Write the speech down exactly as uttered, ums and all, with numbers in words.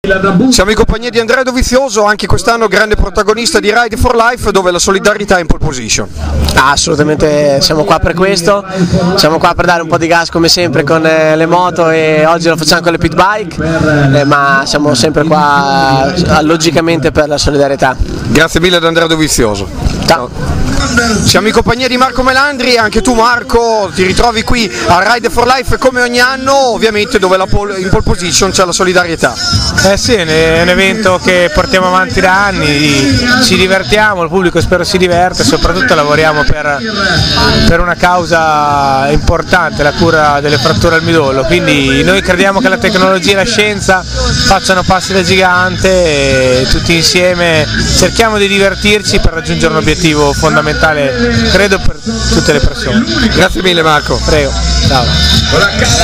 Siamo in compagnia di Andrea Dovizioso, anche quest'anno grande protagonista di Ride for Life, dove la solidarietà è in pole position. Ah, assolutamente, siamo qua per questo, siamo qua per dare un po' di gas come sempre con eh, le moto, e oggi lo facciamo con le pit bike, eh, ma siamo sempre qua eh, logicamente per la solidarietà. Grazie mille ad Andrea Dovizioso. Ciao. Siamo in compagnia di Marco Melandri, anche tu Marco ti ritrovi qui a Ride for Life come ogni anno, ovviamente dove la pole, in pole position c'è la solidarietà. Eh sì, è un evento che portiamo avanti da anni, ci divertiamo, il pubblico spero si diverte e soprattutto lavoriamo per, per una causa importante, la cura delle fratture al midollo, quindi noi crediamo che la tecnologia e la scienza facciano passi da gigante e tutti insieme cerchiamo di divertirci per raggiungere un obiettivo fondamentale, credo, per tutte le persone. Grazie mille Marco. Prego, ciao.